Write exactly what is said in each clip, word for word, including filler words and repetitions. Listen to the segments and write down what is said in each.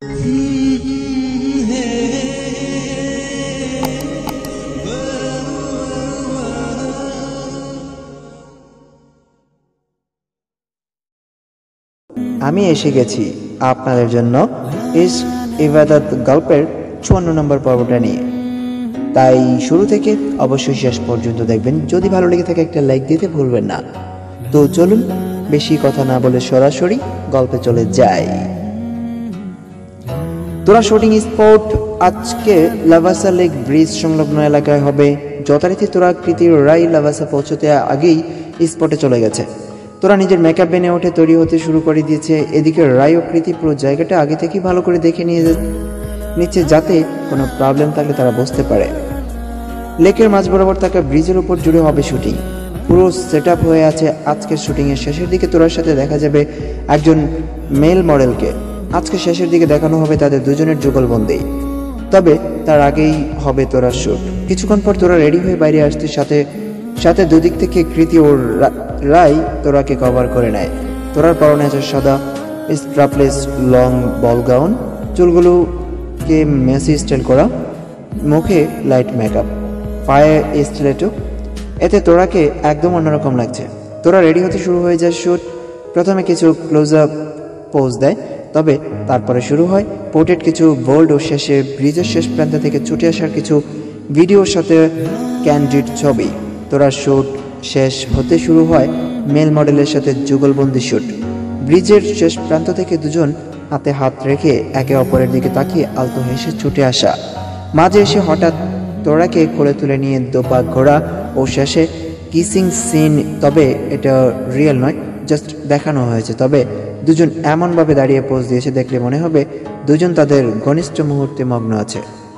আমি এসে গেছি আপনাদের জন্য ইশক ইবাদত গল্পের চুয়ান্ন নম্বর পর্বটা নিয়ে। তাই শুরু থেকে অবশ্যই শেষ পর্যন্ত দেখবেন। যদি ভালো লেগে থাকে একটা লাইক দিতে ভুলবেন না। তো চলুন বেশি কথা না বলে সরাসরি গল্পে চলে যাই। তোরা শুটিং স্পট আজকে লাভাসা লেক ব্রিজ সংলগ্ন এলাকায় হবে। যথারীতি তোরা কৃতি রাই লাভাসা পৌঁছতে আগেই স্পটে চলে গেছে। তোরা নিজের মেকআপ বেনে ওঠে তৈরি হতে শুরু করে দিয়েছে। এদিকে রাই ও কৃতি পুরো জায়গাটা আগে থেকেই ভালো করে দেখে নিয়ে নিচ্ছে, যাতে কোনো প্রবলেম থাকলে তারা বুঝতে পারে। লেকের মাঝ বরাবর থাকা ব্রিজের উপর জুড়ে হবে শুটিং। পুরো সেট আপ হয়ে আছে। আজকের শুটিংয়ের শেষের দিকে তোরার সাথে দেখা যাবে একজন মেল মডেলকে। আজকে শেষের দিকে দেখানো হবে তাদের দুজনের যুগলবন্দি। তবে তার আগেই হবে তোরার শুট। কিছুক্ষণ পর তোরা রেডি হয়ে বাইরে আসতে সাথে সাথে দুদিক থেকে কৃতি ও রাই তোরাকে কভার করে নেয়। তোরার পরনে আছে সাদা স্ট্রাপলেস লং বল গাউন, চুলগুলোকে মেসি স্টাইল করা, মুখে লাইট মেকআপ, পায়ে স্টিলেটো। এতে তোরাকে একদম অন্যরকম লাগছে। তোরা রেডি হতে শুরু হয়ে যায় শুট। প্রথমে কিছু ক্লোজ আপ পোজ দেয়, তবে তারপরে শুরু হয় পোর্ট্রেট, কিছু বোল্ড ও শেষে ব্রিজের শেষ প্রান্ত থেকে ছুটে আসার কিছু ভিডিওর সাথে ক্যান্ডিড ছবি। তোরা শুট শেষ হতে শুরু হয় মেল মডেলের সাথে যুগলবন্দি শুট। ব্রিজের শেষ প্রান্ত থেকে দুজন হাতে হাত রেখে একে অপরের দিকে তাকিয়ে আলতো হেসে ছুটে আসা। মাঝে এসে হঠাৎ তোরাকে কোলে তুলে নিয়ে দোপা ঘোরা ও শেষে কিসিং সিন। তবে এটা রিয়েল নয়, জাস্ট দেখানো হয়েছে। তবে দুজন এমনভাবে দাঁড়িয়ে পোজ দিয়েছে দেখলে মনে হবে দুজন তাদের ঘনিষ্ঠ মুহূর্তে মগ্ন আছে।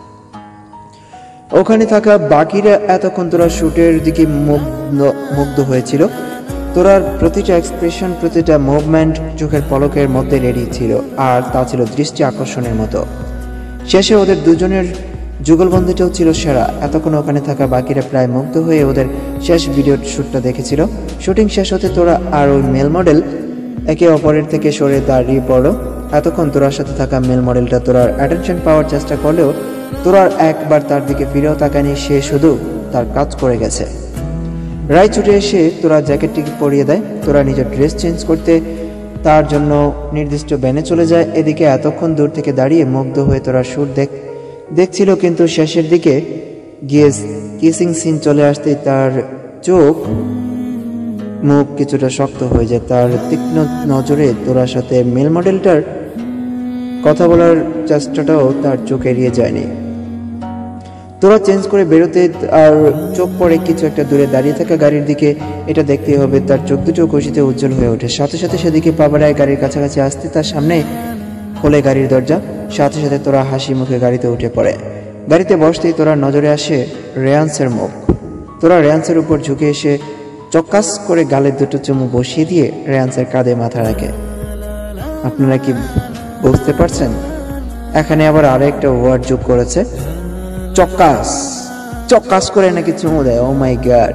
ওখানে থাকা বাকিরা এতক্ষণ তোরা শুটের দিকে মুগ্ধ হয়েছিল। তোরার প্রতিটা এক্সপ্রেশন, প্রতিটা মুভমেন্ট চোখের পলকের মধ্যে রেডি ছিল, আর তা ছিল দৃষ্টি আকর্ষণের মতো। শেষে ওদের দুজনের যুগলবন্দিটাও ছিল সেরা। এতক্ষণ ওখানে থাকা বাকিরা প্রায় মুগ্ধ হয়ে ওদের শেষ ভিডিও শ্যুটটা দেখেছিল। শুটিং শেষ হতে তোরা আর ওই মেল মডেল একে অপরের থেকে সরে দাঁড়িয়ে পড়ো। এতক্ষণ তোরার সাথে থাকা মেল মডেলটা তোরার অ্যাটেনশন পাওয়ার চেষ্টা করলেও তোরার একবার তার দিকে ফিরেও তাকায়নি। সে শুধু তার কাজ করে গেছে। রায় ছুটে এসে তোরা জ্যাকেটটি পরিয়ে দেয়। তোরা নিজের ড্রেস চেঞ্জ করতে তার জন্য নির্দিষ্ট ব্যানে চলে যায়। এদিকে এতক্ষণ দূর থেকে দাঁড়িয়ে মুগ্ধ হয়ে তোরা শুট দেখ দেখছিল কিন্তু শেষের দিকে গিয়ে কিসিং সিন চলে আসতেই তার চোখ মুখ কিছুটা শক্ত হয়ে যায়। তার তীক্ষ্ণ নজরে তোরার সাথে মেল মডেলটার কথা বলার চেষ্টাটাও তার চোখ এড়িয়ে যায়নি। তোরা চেঞ্জ করে বেরোতে আর চোখ পড়ে কিছু একটা দূরে দাঁড়িয়ে থাকা গাড়ির দিকে। এটা দেখতে হবে। তার চোখ দুটো খুশিতে উজ্জ্বল হয়ে ওঠে। সাথে সাথে সেদিকে পা বাড়ায় গাড়ির কাছাকাছি আসতে তার সামনে খোলে গাড়ির দরজা। সাথে সাথে তোরা হাসি মুখে গাড়িতে উঠে পড়ে। গাড়িতে বসতেই তোরা নজরে আসে রেয়ান্সের মুখ। তোরা রেয়ান্সের উপর ঝুঁকে এসে চক্কাস করে গালের দুটো চুমু বসিয়ে দিয়ে রেয়ান্সের কাঁধে মাথা রাখে। আপনারা কি বুঝতে পারছেন? এখানে আবার আরেকটা ওয়ার্ড যোগ করেছে, চক্কাস। চক্কাস করে নাকি চুমু দেয়। ও মাই গড!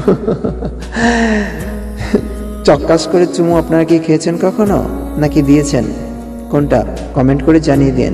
চক্কাস করে চুমু আপনারা কি খেয়েছেন কখনো, নাকি দিয়েছেন? কোনটা কমেন্ট করে জানিয়ে দিন।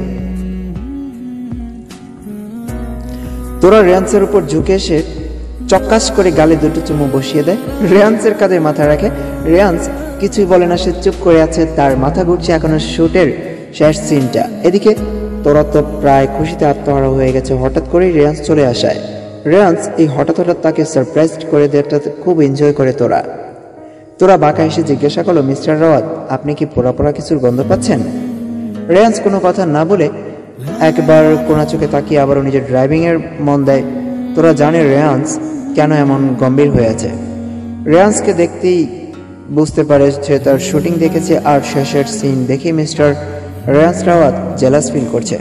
তোরা রেয়ান্সের উপর ঝুঁকে এসে চক্কাস করে গালে দুটো চুমু বসিয়ে দেয়। রেয়ান্সের কাঁধে মাথা রাখে। রেয়ান্স কিছুই বলে না, সে চুপ করে আছে। তার মাথা ঘুরছে এখনো শুটের শেষ সিনটা। এদিকে তোরা তো প্রায় খুশিতে আত্মহারা হয়ে গেছে হঠাৎ করেই রেয়ান্স চলে আসায়। রেয়ান্স এই হঠাৎ হঠাৎ তাকে সারপ্রাইজ করে দেওয়াটা খুব এনজয় করে তোরা। তোরা বাঁকা এসে জিজ্ঞাসা করলো, মিস্টার রাওয়াত, আপনি কি পোড়া পোড়া কিছুর গন্ধ পাচ্ছেন? রেয়ান্স কোনো কথা না বলে একবার কোনা চোখে তাকিয়ে আবারও নিজের ড্রাইভিং এর মন দেয়। তোরা জানে রেয়ান্স কেন এমন গম্ভীর হয়ে আছে। রেয়ান্সকে দেখতেই বুঝতে পারে সে তার শুটিং দেখেছে, আর শেষের সিন দেখে mister Reyansh Rawat jealous feel করছে।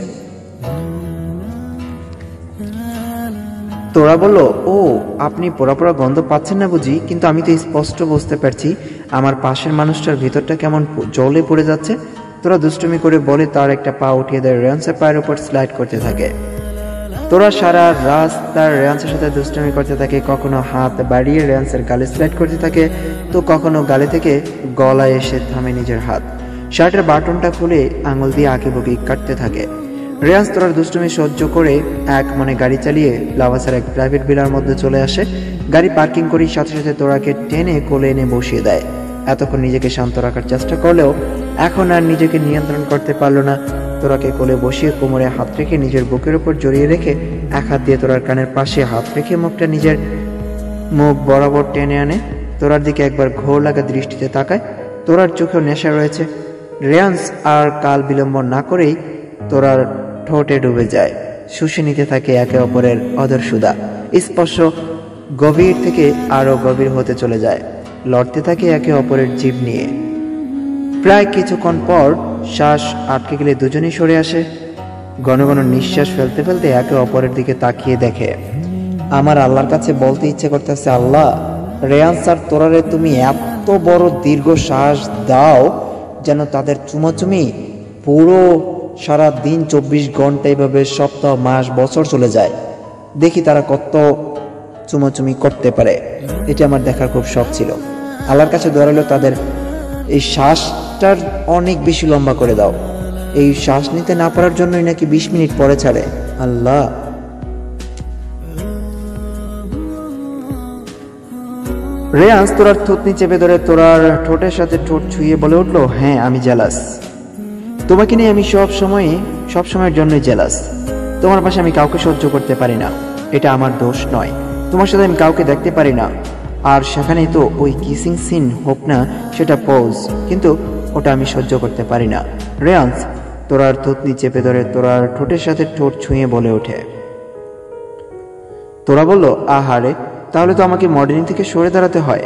তোরা বলল, ও আপনি পোড়া পোড়া গন্ধ পাচ্ছেন না বুঝি, কিন্তু আমি তো স্পষ্ট বুঝতে পারছি আমার পাশের মানুষটার ভিতরটা কেমন জলে পড়ে যাচ্ছে। তোরা দুষ্টুমি করে বলে তার একটা পা উঠিয়ে দেয়। রেয়ান্সের পায়ের উপর স্লাইড করতে থাকে। তোরা সারা রাস্তার রেয়ান্সের সাথে দুষ্টুমি করতে থাকে। কখনো হাত বাড়িয়ে রেয়ান্সের গালে স্লাইড করতে থাকে, তো কখনো গালে থেকে গলায় এসে থামে নিজের হাত। শার্টের বাটনটা খুলে আঙুল দিয়ে আঁকিবুকি কাটতে থাকে। রেয়ান্স তোরার দুষ্টুমি সহ্য করে এক মনে গাড়ি চালিয়ে লাভাসের এক প্রাইভেট ভিলার মধ্যে চলে আসে। গাড়ি পার্কিং করার সাথে সাথে তোরাকে টেনে কোলে এনে বসিয়ে দেয়। এতক্ষণ নিজেকে শান্ত রাখার চেষ্টা করলেও এখন আর নিজেকে নিয়ন্ত্রণ করতে পারল না। তোরাকে কোলে বসিয়ে কোমরে হাত রেখে নিজের বুকের উপর জড়িয়ে রেখে এক হাত দিয়ে তোরার কানের পাশে হাত রেখে মুখটা নিজের মুখ বরাবর টেনে আনে। তোরার দিকে একবার ঘোর লাগা দৃষ্টিতে তাকায়। তোরার চোখেও নেশা রয়েছে। রেয়ান্স আর কাল বিলম্ব না করেই তোরার ঠোঁটে ডুবে যায়। শুষে নিতে থাকে একে অপরের অদর সুধা। স্পর্শ গভীর থেকে আরো গভীর হতে চলে যায়। লড়তে থাকে একে অপরের জীব নিয়ে। প্রায় কিছুক্ষণ পর শ্বাস আটকে গেলে দুজনেই সরে আসে। ঘন ঘন নিঃশ্বাস ফেলতে ফেলতে একে অপরের দিকে তাকিয়ে দেখে। আমার আল্লাহর কাছে বলতে ইচ্ছে করতেছে, আল্লাহ, রেয়ান্স আর তোরারে তুমি এত বড় দীর্ঘ শ্বাস দাও যেন তাদের চুমাচুমি পুরো সারা দিন চব্বিশ ঘন্টা এইভাবে সপ্তাহ মাস বছর চলে যায়। দেখি তারা কত চুমাচুমি করতে পারে। এটা আমার দেখার খুব শখ ছিল। আল্লাহর কাছে দৌড়ালো তাদের এই শ্বাসটার অনেক বেশি লম্বা করে দাও। এই শ্বাস নিতে না পারার জন্যই নাকি বিশ মিনিট পরে ছাড়ে। আল্লাহ। রেয়ান্স তোরার থুতনি চেপে ধরে তোরার ঠোঁটের সাথে ঠোঁট ছুঁয়ে বলে উঠলো, হ্যাঁ আমি জেলাস। তোমাকে নিয়ে আমি সব সময় সব সময়ের জন্যই জেলাস। তোমার পাশে আমি কাউকে সহ্য করতে পারি না। এটা আমার দোষ নয়। তোমার সাথে আমি কাউকে দেখতে পারি না। আর সেখানেই তো ওই কিসিং সিন হোক না, সেটা পজ, কিন্তু ওটা আমি সহ্য করতে পারি না। রেয়ান্স তোরার থুতনি চেপে ধরে তোরার ঠোঁটের সাথে ঠোঁট ছুঁয়ে বলে ওঠে। তোরা বলল, আহারে, তাহলে তো আমাকে মডেলিং থেকে সরে দাঁড়াতে হয়।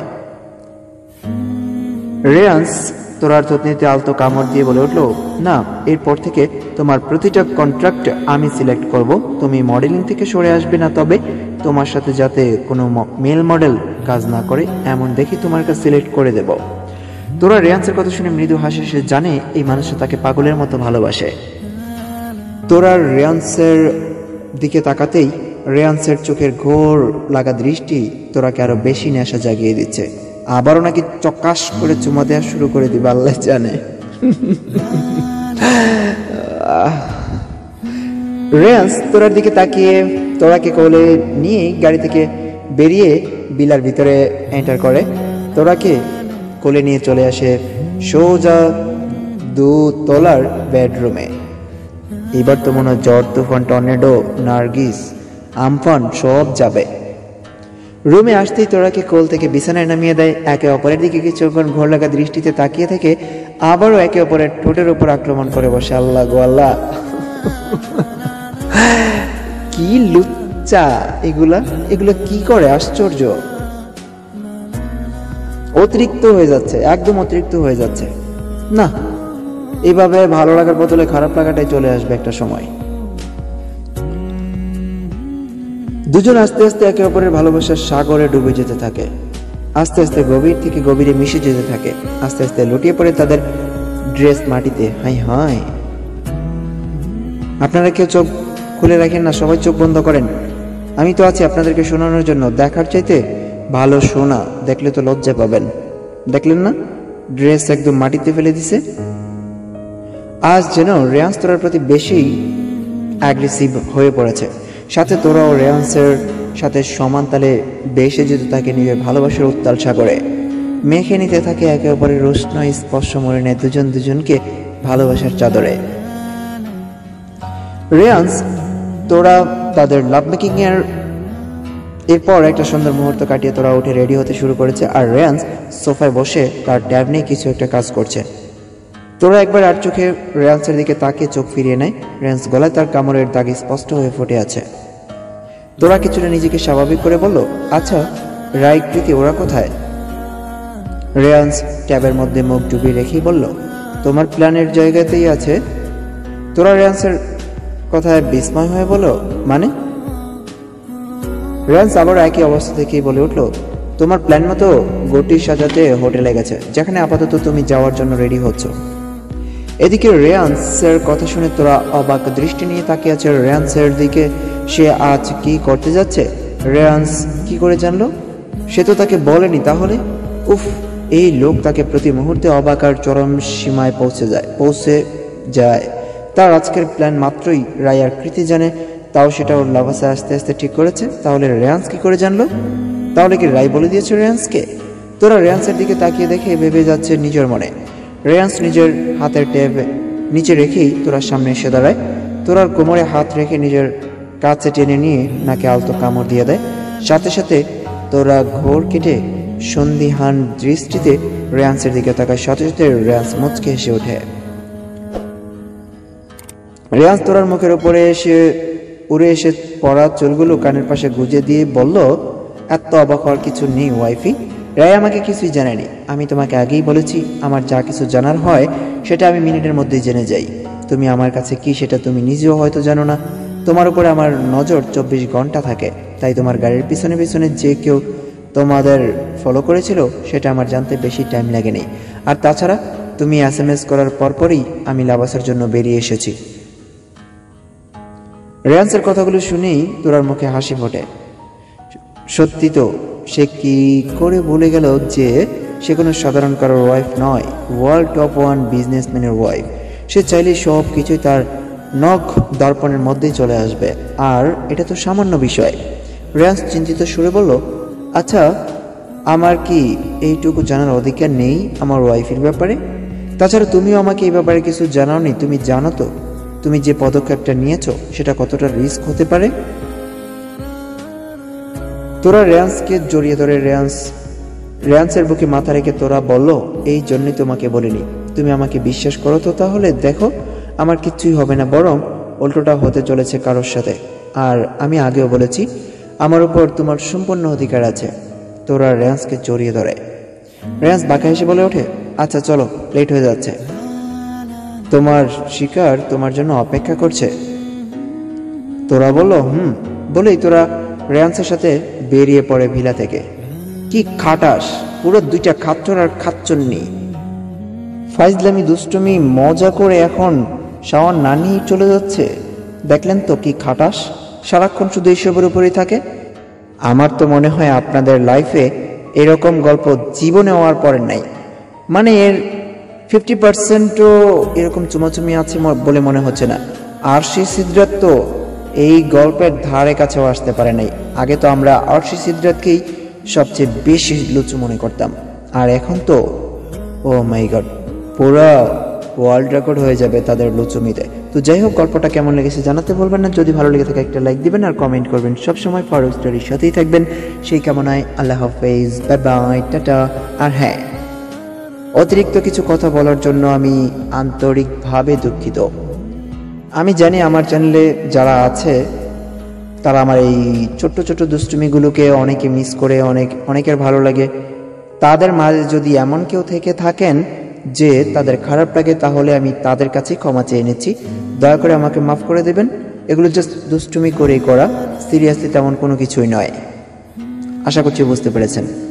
রেয়ান্স তোরার থুতনিতে আলতো কামড় দিয়ে বলে উঠলো, না, এরপর থেকে তোমার প্রতিটা কন্ট্রাক্ট আমি সিলেক্ট করব। তুমি মডেলিং থেকে সরে আসবে না, তবে তোমার সাথে যাতে কোনো মেল মডেল কাজ না করে এমন দেখি তোমার কাছে সিলেক্ট করে দেব। তোরা রেয়ান্সের কথা শুনে মৃদু হাসে। সে জানে এই মানুষটা তাকে পাগলের মতো ভালোবাসে। তোরা রেয়ান্সের দিকে তাকাতেই রেয়ান্সের চোখের ঘোর লাগা দৃষ্টি তোরাকে আরো বেশি নেশা জাগিয়ে দিচ্ছে। আবারও নাকি চকাশ করে চুমা দেওয়া শুরু করে দিবে, আল্লাহ জানে। রেয়ান্স তোরার দিকে তাকিয়ে তোরাকে কোলে নিয়ে গাড়ি থেকে বেরিয়ে বিলার ভিতরে এন্টার করে। তোরাকে কোলে নিয়ে চলে আসে সোজা দু তলার বেডরুমে। এবার তো মনে হয় ঝড় তুফান টর্নেডো নার্গিস আমফান সব যাবে। রুমে আসতেই তোরাকে কোল থেকে বিছানায় নামিয়ে দেয়। একে অপরের দিকে কিছুক্ষণ ঘোর লাগা দৃষ্টিতে তাকিয়ে থেকে আবারও একে অপরের ঠোঁটের উপর আক্রমণ করে বসে। আল্লাহ গো আল্লাহ, কি লুচ্চা এগুলা, এগুলো কি করে, আশ্চর্য। অতিরিক্ত হয়ে যাচ্ছে, একদম অতিরিক্ত হয়ে যাচ্ছে। না, এইভাবে ভালো লাগার বদলে খারাপ লাগাটাই চলে আসবে একটা সময়। দুজন আস্তে আস্তে একে অপরের ভালোবাসার সাগরে ডুবে যেতে থাকে। আস্তে আস্তে গভীর থেকে গভীরে মিশে যেতে থাকে। আস্তে আস্তে লুটিয়ে পড়ে তাদের ড্রেস মাটিতে। হাই হাই, আপনারা কেউ চোখ খুলে রাখেন না, সবাই চোখ বন্ধ করেন। আমি তো আছি আপনাদেরকে শোনানোর জন্য। দেখার চাইতে ভালো শোনা, দেখলে তো লজ্জা পাবেন। দেখলেন না, ড্রেস একদম মাটিতে ফেলে দিছে। আজ যেন রেয়ান্স তোরার প্রতি বেশি অ্যাগ্রেসিভ হয়ে পড়েছে। সাথে তোরাও রেয়ান্সের সাথে সমান তালে বেসে যেতে থাকে নিজের ভালোবাসার উত্তাল সাগরে। মেখে নিতে থাকে একে অপরের রুষ্ণ স্পর্শ মরে নেয় দুজন দুজনকে ভালোবাসার চাদরে। রেয়ান্স তোরা তাদের লাভ মেকিং এর এরপর একটা সুন্দর মুহূর্ত কাটিয়ে তোরা উঠে রেডি হতে শুরু করেছে। আর রেয়ান্স সোফায় বসে তার ট্যাব নিয়ে কিছু একটা কাজ করছে। তোরা একবার আর চোখে রেয়ান্সের দিকে তাকিয়ে চোখ ফিরিয়ে নেয়। রেয়ান্স গলায় তার কামড়ের দাগ স্পষ্ট হয়ে ফুটে আছে। তোরা কিছুটা নিজেকে স্বাভাবিক করে বলল, আচ্ছা রাইট প্রীতি, ওরা কোথায়? রেয়ান্স ট্যাবের মধ্যে মুখ ডুবিয়ে রেখেই বলল, তোমার প্ল্যানের জায়গাতেই আছে। তোরা রেয়ান্সের কথায় বিস্ময় হয়ে বলল, মানে? রেয়ান্স আবার একই অবস্থা থেকেই বলে উঠল, তোমার প্ল্যান মতো গটি সাজাতে হোটেলে গেছে, যেখানে আপাতত তুমি যাওয়ার জন্য রেডি হচ্ছ। এদিকে রেয়ান্সের কথা শুনে তোরা অবাক দৃষ্টি নিয়ে তাকিয়ে আছে রেয়ান্সের দিকে। সে আজ কি করতে যাচ্ছে? রেয়ান্স কি করে জানলো? সে তো তাকে বলেনি। তাহলে উফ, এই লোক তাকে প্রতি মুহূর্তে অবাক আর চরম সীমায় পৌঁছে যায় পৌঁছে যায় তার আজকের প্ল্যান মাত্রই রায়ার কৃতি জানে, তাও সেটা ওর লাভাসে আস্তে আস্তে ঠিক করেছে। তাহলে রেয়ান্স কি করে জানলো? তাহলে কি রায় বলে দিয়েছে রেয়ান্সকে? তোরা রেয়ান্সের দিকে তাকিয়ে দেখে ভেবে যাচ্ছে নিজের মনে। রেয়ান্স নিজের হাতের ট্যাব নিচে রেখেই তোরার সামনে এসে দাঁড়ায়। তোরার কোমরে হাত রেখে নিজের কাছে টেনে নিয়ে নাকে আলতো কামড় দিয়ে দেয়। সাথে সাথে তোরা ঘোর কেটে সন্দিহান দৃষ্টিতে রেয়ান্সের দিকে তাকায়। সাথে সাথে রেয়ান্স মুচকে হেসে ওঠে। রেয়ান্স তোরার মুখের উপরে এসে উড়ে এসে পড়া চুলগুলো কানের পাশে গুজে দিয়ে বলল, এত অবাক হওয়ার কিছু নেই ওয়াইফি। রায় আমাকে কিছুই জানায়নি। আমি তোমাকে আগেই বলেছি, আমার যা কিছু জানার হয় সেটা আমি মিনিটের মধ্যেই জেনে যাই। তুমি আমার কাছে কি সেটা তুমি নিজেও হয়তো জানো না। তোমার উপরে আমার নজর চব্বিশ ঘন্টা থাকে, তাই তোমার গাড়ির পিছনে পিছনে যে কেউ তোমাদের ফলো করেছিল সেটা আমার জানতে বেশি টাইম লাগেনি। আর তাছাড়া তুমি এস এম এস করার পরপরই আমি লাভাসের জন্য বেরিয়ে এসেছি। রেয়ান্সের কথাগুলো শুনেই তোরার মুখে হাসি ফোটে। সত্যি তো, সে কি করে ভুলে গেল যে সে কোনো সাধারণ কারোর ওয়াইফ নয়, ওয়ার্ল্ড টপ ওয়ান বিজনেসম্যানের ওয়াইফ। সে চাইলে সব কিছুই তার নখ দর্পণের মধ্যেই চলে আসবে। আর এটা তো সামান্য বিষয়। রেয়ান্স চিন্তিত সুরে বলল, আচ্ছা আমার কি এইটুকু জানার অধিকার নেই আমার ওয়াইফের ব্যাপারে? তাছাড়া তুমিও আমাকে এই ব্যাপারে কিছু জানাওনি। তুমি জানো তো তুমি যে পদক্ষেপটা নিয়েছো সেটা কতটা রিস্ক হতে পারে? তোরা রেয়ান্সকে জড়িয়ে ধরে রেয়ান্স রেয়ান্সের বুকে মাথা রেখে তোরা বলল, এই জন্যই তোমাকে বলিনি। তুমি আমাকে বিশ্বাস করো তো? তাহলে দেখো আমার কিচ্ছুই হবে না, বরং উল্টোটা হতে চলেছে কারোর সাথে। আর আমি আগেও বলেছি আমার উপর তোমার সম্পূর্ণ অধিকার আছে। তোরা রেয়ান্সকে জড়িয়ে ধরে। রেয়ান্স বাঁকা হেসে বলে ওঠে, আচ্ছা চলো, লেট হয়ে যাচ্ছে। তোমার শিকার তোমার জন্য অপেক্ষা করছে। তোরা বলল, হুম বলেই তোরা রেয়ান্সের সাথে বেরিয়ে পড়ে ভিলা থেকে। কি খাটাস, পুরো দুইটা খাচ্চর আর খাচ্চন্নি। ফাইজলামি দুষ্টুমি মজা করে এখন শাওয়ার না নিয়ে চলে যাচ্ছে। দেখলেন তো কি খাটাস, সারাক্ষণ শুধু এইসবের উপরেই থাকে। আমার তো মনে হয় আপনাদের লাইফে এরকম গল্প জীবনে হওয়ার পরে নাই। মানে এর ফিফটি পার্সেন্টও এরকম চুমাচুমি আছে বলে মনে হচ্ছে না। আরশি সিদ্রাত তো এই গল্পের ধারে কাছেও আসতে পারে নাই। আগে তো আমরা আরশি সিদ্রাতকেই সবচেয়ে বেশি লুচু মনে করতাম, আর এখন তো ও মাই গড, পুরো ওয়ার্ল্ড রেকর্ড হয়ে যাবে তাদের লুচুমিতে। তো যাই হোক, গল্পটা কেমন লেগেছে জানাতে বলবেন না। যদি ভালো লেগে থাকে একটা লাইক দিবেন আর কমেন্ট করবেন। সবসময় ফারুক স্টোরির সাথেই থাকবেন সেই কামনায়। আল্লাহ হাফেজ, বাই বাই, টাটা। আর হ্যাঁ, অতিরিক্ত কিছু কথা বলার জন্য আমি আন্তরিকভাবে দুঃখিত। আমি জানি আমার চ্যানেলে যারা আছে তারা আমার এই ছোট্ট ছোট্ট দুষ্টুমিগুলোকে অনেকে মিস করে, অনেক অনেকের ভালো লাগে। তাদের মাঝে যদি এমন কেউ থেকে থাকেন যে তাদের খারাপ লাগে, তাহলে আমি তাদের কাছে ক্ষমা চেয়ে নিচ্ছি। দয়া করে আমাকে মাফ করে দেবেন। এগুলো জাস্ট দুষ্টুমি করেই করা, সিরিয়াসলি তেমন কোনো কিছুই নয়। আশা করছি বুঝতে পেরেছেন।